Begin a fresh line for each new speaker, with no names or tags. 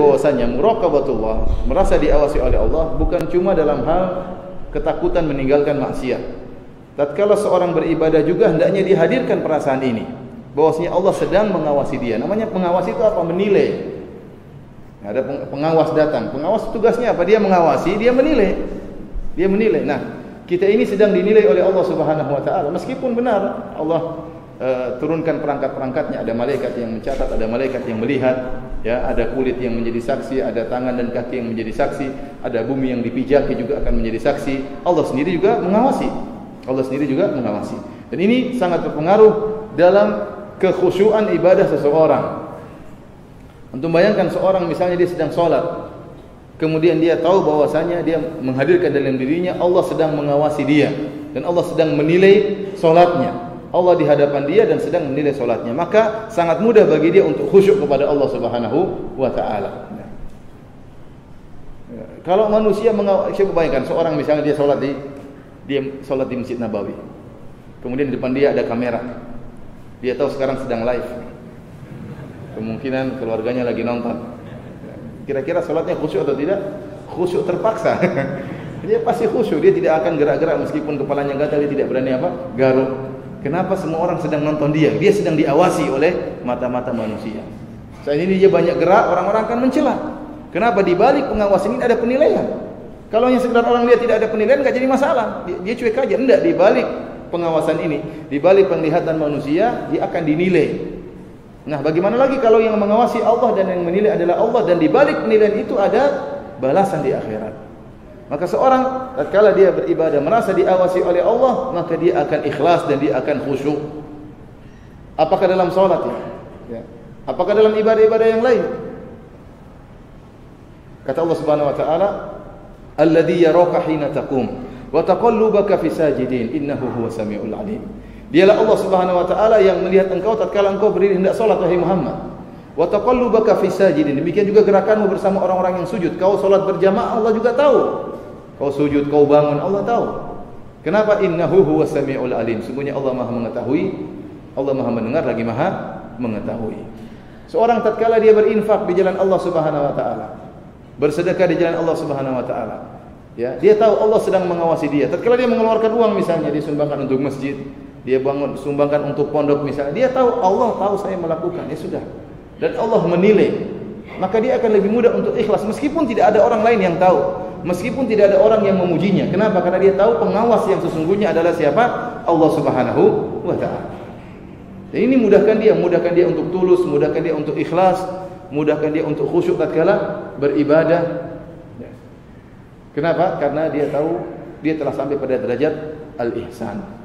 bahwasanya muraqabatullah, merasa diawasi oleh Allah, bukan cuma dalam hal ketakutan meninggalkan maksiat. Tatkala seorang beribadah juga hendaknya dihadirkan perasaan ini, bahwasanya Allah sedang mengawasi dia. Namanya pengawasi itu apa? Menilai. Ada pengawas datang. Pengawas tugasnya apa? Dia mengawasi, dia menilai. Dia menilai. Nah, kita ini sedang dinilai oleh Allah Subhanahu wa taala. Meskipun benar Allah turunkan perangkat-perangkatnya, ada malaikat yang mencatat, ada malaikat yang melihat, ya, ada kulit yang menjadi saksi, ada tangan dan kaki yang menjadi saksi, ada bumi yang dipijaki juga akan menjadi saksi. Allah sendiri juga mengawasi. Allah sendiri juga mengawasi. Dan ini sangat berpengaruh dalam kekhusyuan ibadah seseorang. Untuk bayangkan seorang misalnya dia sedang sholat, kemudian dia tahu bahwasanya dia menghadirkan dalam dirinya Allah sedang mengawasi dia dan Allah sedang menilai sholatnya. Allah di hadapan dia dan sedang menilai sholatnya, maka sangat mudah bagi dia untuk khusyuk kepada Allah Subhanahu wa taala. Kalau manusia coba bayangkan seorang misalnya dia sholat di Masjid Nabawi. Kemudian di depan dia ada kamera. Dia tahu sekarang sedang live. Kemungkinan keluarganya lagi nonton. Kira-kira sholatnya khusyuk atau tidak? Khusyuk terpaksa. Dia pasti khusyuk, dia tidak akan gerak-gerak meskipun kepalanya gatal, dia tidak berani garuk. Kenapa? Semua orang sedang nonton dia. Dia sedang diawasi oleh mata-mata manusia. Saat ini dia banyak gerak, orang-orang akan mencela. Kenapa? Di balik pengawasan ini ada penilaian. Kalau hanya sekedar orang lihat tidak ada penilaian, enggak jadi masalah. Dia cuek aja. Enggak, di balik pengawasan ini, di balik penglihatan manusia, dia akan dinilai. Nah, bagaimana lagi kalau yang mengawasi Allah dan yang menilai adalah Allah, dan di balik penilaian itu ada balasan di akhirat. Maka seorang tatkala dia beribadah merasa diawasi oleh Allah, maka dia akan ikhlas dan dia akan khusyuk. Apakah dalam salat ya? Apakah dalam ibadah-ibadah yang lain? Kata Allah Subhanahu wa taala, "Alladzi yaraka hina taqum wa taqallubaka fi sajidin innahu huwas samiul alim." Dialah Allah Subhanahu wa taala yang melihat engkau tatkala engkau berdiri hendak salat, wahai Muhammad. Wa taqallubaka fi sajidin. Demikian juga gerakanmu bersama orang-orang yang sujud. Kau salat berjamaah, Allah juga tahu. Kau sujud, kau bangun, Allah tahu. Kenapa? Innahu huwas samiul alim. Sungguhnya Allah Maha mengetahui, Allah Maha mendengar lagi Maha mengetahui. Seorang tatkala dia berinfak di jalan Allah Subhanahu wa taala, bersedekah di jalan Allah Subhanahu wa taala, ya, dia tahu Allah sedang mengawasi dia. Tatkala dia mengeluarkan uang misalnya, dia sumbangkan untuk masjid, dia sumbangkan untuk pondok misalnya, dia tahu Allah tahu saya melakukan, ya sudah. Dan Allah menilai, maka dia akan lebih mudah untuk ikhlas meskipun tidak ada orang lain yang tahu, meskipun tidak ada orang yang memujinya. Kenapa? Karena dia tahu pengawas yang sesungguhnya adalah siapa? Allah Subhanahu wa taala. Dan ini mudahkan dia untuk tulus, mudahkan dia untuk ikhlas, mudahkan dia untuk khusyuk tatkala beribadah. Kenapa? Karena dia tahu dia telah sampai pada derajat al-ihsan.